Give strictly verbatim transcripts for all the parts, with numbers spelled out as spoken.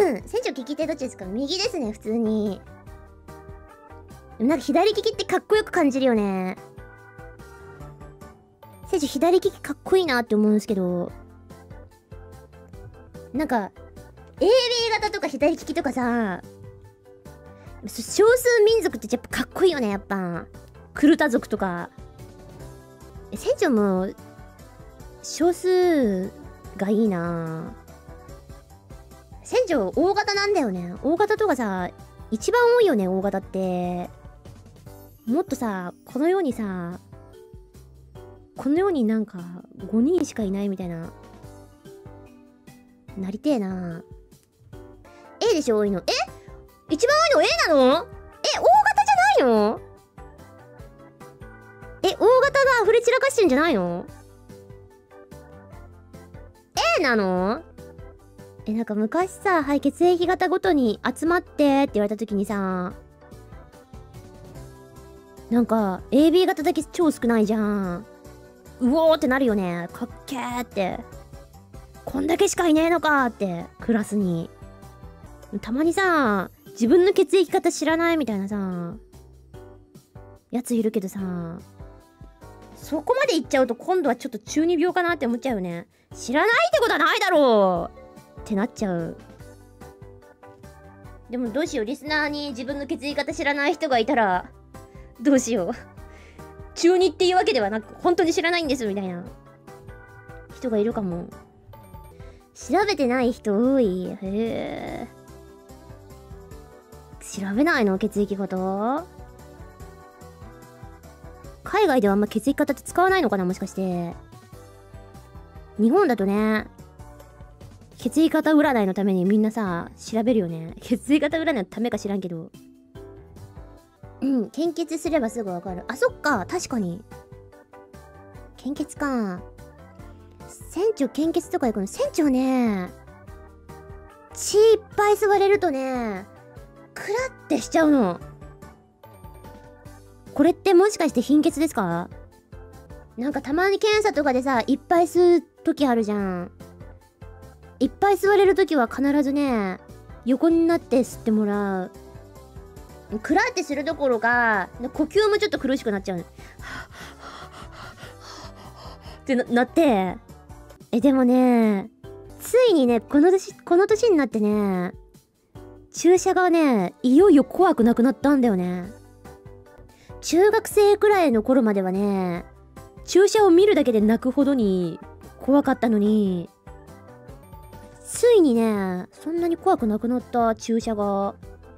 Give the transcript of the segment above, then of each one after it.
船長利き手どっちですか？右ですね、普通に。なんか左利きってかっこよく感じるよね。船長左利きかっこいいなって思うんですけど、なんか エービー 型とか左利きとかさ、少数民族ってやっぱかっこいいよね、やっぱ。クルタ族とか。船長も少数がいいな。船長大型なんだよね。大型とかさ、一番多いよね、大型って。もっとさ、この世にさ、この世になんかごにんしかいないみたいな。なりてえな。A でしょ、多いの。え？一番多いの A なの？え、大型じゃないの？え、大型が溢れ散らかしてんじゃないの？ A なの？え、なんか昔さ、はい、血液型ごとに集まってって言われた時にさ、なんか エービー 型だけ超少ないじゃん。うおーってなるよね。かっけーって。こんだけしかいねえのかーって、クラスに。たまにさ、自分の血液型知らないみたいなさ、やついるけどさ、そこまで言っちゃうと今度はちょっと中二病かなって思っちゃうよね。知らないってことはないだろうってなっちゃう。でもどうしよう、リスナーに自分の血液型知らない人がいたら、どうしよう。中二っていうわけではなく、本当に知らないんですみたいな人がいるかも。調べてない人多い。へえ。調べないの？血液型？海外ではあんま血液型って使わないのかな、もしかして。日本だとね、血液型占いのためにみんなさ、調べるよね。血液型占いのためか知らんけど。うん、献血すればすぐわかる。あ、そっか、確かに。献血か。船長献血とか行くの？船長ね、血いっぱい吸われるとね、クラってしちゃうの。これってもしかして貧血ですか？なんかたまに検査とかでさ、いっぱい吸う時あるじゃん。いっぱい吸われる時は必ずね、横になって吸ってもらう。クラってするどころか、呼吸もちょっと苦しくなっちゃう。ってな、なって。え、でもね、ついにね、この年、この年になってね、注射がね、いよいよ怖くなくなったんだよね。中学生くらいの頃まではね、注射を見るだけで泣くほどに怖かったのに、ついにね、そんなに怖くなくなった注射が。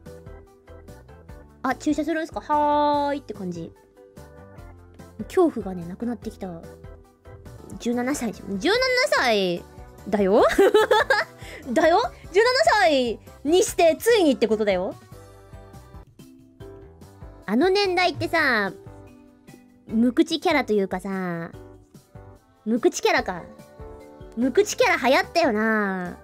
あ、注射するんすか？はーいって感じ。恐怖がね、なくなってきた。じゅうななさいじゃん。じゅうななさいだよだよ ?じゅうななさいにしてついにってことだよ。あの年代ってさ、無口キャラというかさ、無口キャラか。無口キャラ流行ったよな。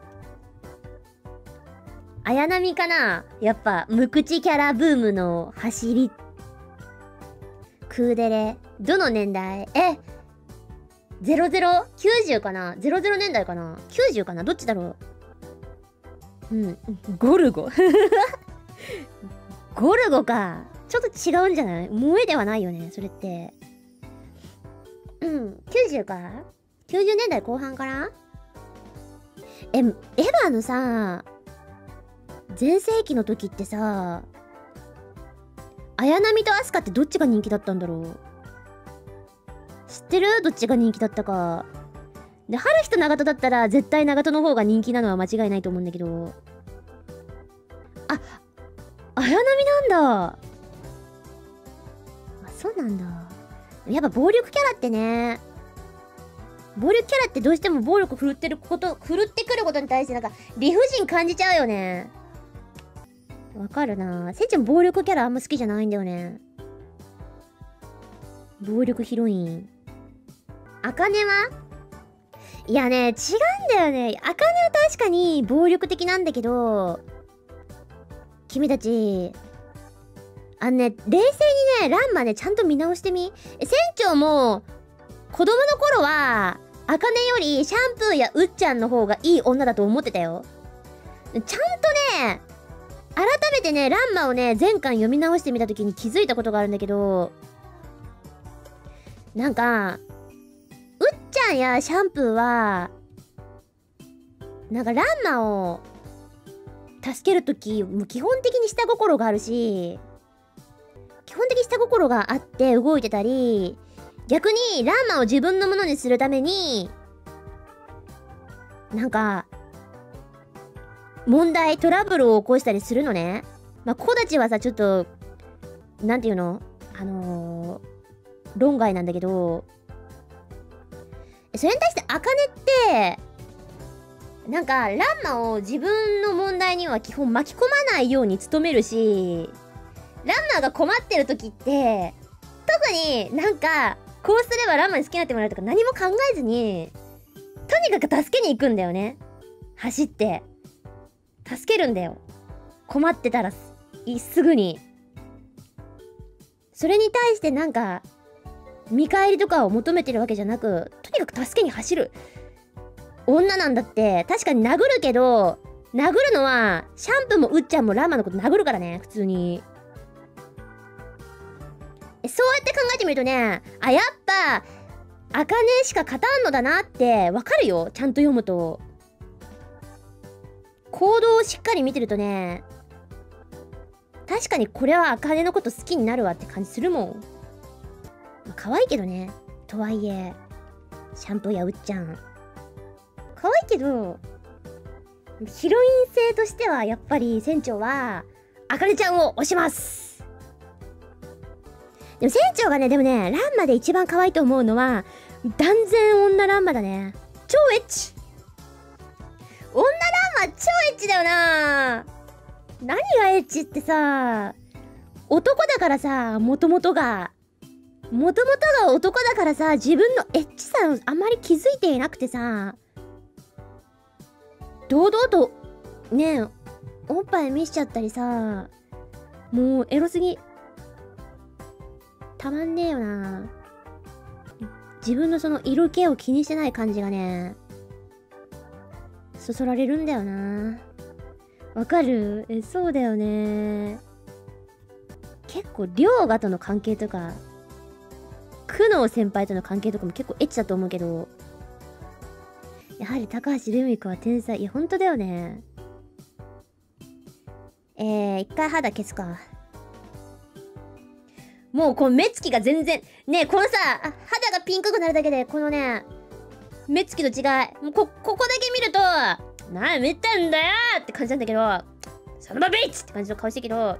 綾波かな、やっぱ無口キャラブームの走り。クーデレ。どの年代？え、ゼロゼロ？きゅうじゅう かな？ ゼロゼロ 年代かな？ きゅうじゅう かな？どっちだろう。うん。ゴルゴ。ゴルゴか。ちょっと違うんじゃない？萌えではないよね、それって。うん。きゅうじゅうか？ きゅうじゅう 年代後半かな？え、エヴァのさ、全盛期の時ってさ、綾波とアスカってどっちが人気だったんだろう。知ってる？どっちが人気だったか。で、春日と長門だったら絶対長門の方が人気なのは間違いないと思うんだけど。あ、綾波なんだ。あ、そうなんだ。やっぱ暴力キャラってね、暴力キャラってどうしても暴力振るってること、振るってくることに対してなんか理不尽感じちゃうよね。わかるな。せんちゃん暴力キャラあんま好きじゃないんだよね。暴力ヒロイン。あかねは？いやね、違うんだよね。あかねは確かに暴力的なんだけど、君たち、あのね、冷静にね、ランマね、ちゃんと見直してみ。え、船長も、子供の頃は、あかねよりシャンプーやうっちゃんの方がいい女だと思ってたよ。 ちゃんとね、改めてね、ランマをね、前巻読み直してみたときに気づいたことがあるんだけど、なんか、うっちゃんやシャンプーは、なんかランマを助けるとき、もう基本的に下心があるし、基本的に下心があって動いてたり、逆にランマを自分のものにするために、なんか、問題、トラブルを起こしたりするのね。まあ、子たちはさ、ちょっと、なんていうのあのー、論外なんだけど、それに対して、アカネって、なんか、ランマを自分の問題には基本巻き込まないように努めるし、ランマが困ってる時って、特になんか、こうすればランマに好きになってもらえるとか何も考えずに、とにかく助けに行くんだよね。走って。助けるんだよ。困ってたらす、すぐに。それに対してなんか、見返りとかを求めてるわけじゃなく、とにかく助けに走る。女なんだって、確かに殴るけど、殴るのは、シャンプーもうっちゃんもランマのこと殴るからね、普通に。そうやって考えてみるとね、あ、やっぱ、アカネしか勝たんのだなってわかるよ。ちゃんと読むと。行動をしっかり見てるとね、確かにこれはアカネのこと好きになるわって感じするもん。まあ、可愛いけどね。とはいえ、シャンプーやうっちゃん。可愛いけど、ヒロイン性としてはやっぱり船長は、アカネちゃんを推します。でも船長がね、でもね、ランマで一番可愛いと思うのは、断然女ランマだね。超エッチ。女ランマ超エッチだよな。何がエッチってさ、男だからさ、もともとが。もともとが男だからさ、自分のエッチさをあんまり気づいていなくてさ、堂々と、ねえ、おっぱい見しちゃったりさ、もうエロすぎ。たまんねえよな。自分のその色気を気にしてない感じがね、そそられるんだよな。わかる？え、そうだよね。結構、涼河との関係とか、久能先輩との関係とかも結構エッチだと思うけど、やはり高橋留美子は天才。いや、ほんとだよね。えー、一回肌消すか。もうこの目つきが全然、ねえ、このさ、肌がピンクくなるだけで、このね、目つきの違い。もうこ、ここだけ見ると、なあ、見たんだよーって感じなんだけど、そのままビッチって感じの顔してるけど、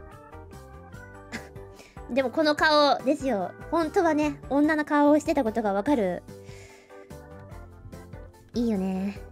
でもこの顔ですよ。本当はね、女の顔をしてたことがわかる。いいよね。